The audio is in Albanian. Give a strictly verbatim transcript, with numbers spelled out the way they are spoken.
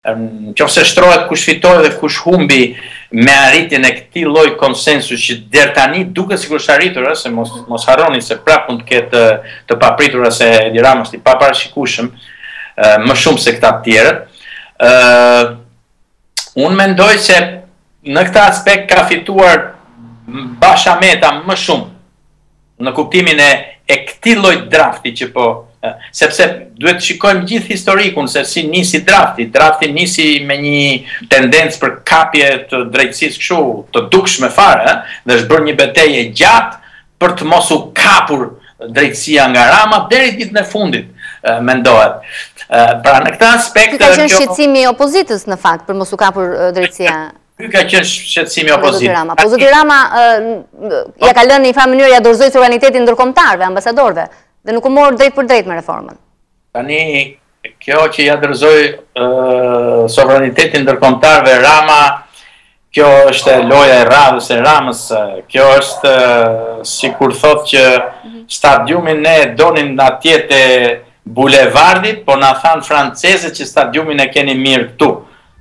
Nëse shtrohet kush fitoi dhe kush humbi me arritjen e këtij lloji konsensusi që deri tani duket sikur është arritur, se mos mos harroni se prapë mund të ketë të papritura se Edi Rama është i paparashikueshëm më shumë se këta të tjerët. Unë mendoj se në këtë aspekt ka fituar Bashameta më shumë në kuptimin e, e këtij lloji drafti që po sepse duhet të shikojmë gjithë historikun se si nisi drafti. Drafti nisi me një tendencë për kapje të drejtësisë kështu të dukshme fare, dhe është bërë një betejë gjatë për të mos u kapur drejtësia nga Rama deri ditën e fundit, mendohet. Pra në këtë aspekt Ky ka qenë shqetësimi i opozitës në fakt për mos u kapur drejtësia. Ky ka qenë shqetësimi i opozitës. Po zoti Rama ja ka lënë në një farë mënyrë ja dorëzoi suverenitetin ndërkombëtarëve, ambasadorëve, dhe nuk u mor drejt për drejt me reformën. Tani, kjo që ja dorëzoi sovranitetin ndërkombëtarëve Rama, kjo është loja e radhës e Ramës, kjo është sikur thotë që stadiumin ne donin atje te bulevardit, po na thanë francezët që stadiumin e keni mirë këtu.